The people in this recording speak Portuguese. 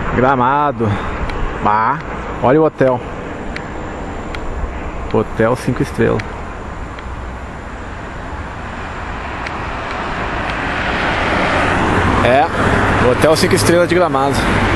Gramado. Bah, olha o hotel. Hotel 5 estrelas. É, Hotel 5 estrelas de Gramado.